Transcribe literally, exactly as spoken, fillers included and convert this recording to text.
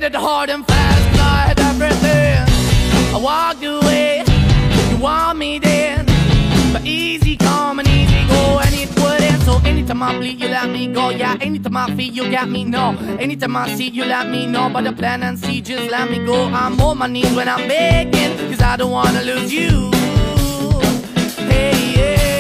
it hard and fast, 'cause I had everything. I walked away, you want me then, but easy come and easy go, and it wouldn't. So anytime I bleed, you let me go. Yeah, anytime I feel, you got me, no. Anytime I see, you let me know. But the plan and see, just let me go. I'm on my knees when I'm begging, 'cause I don't wanna lose you. Hey, yeah.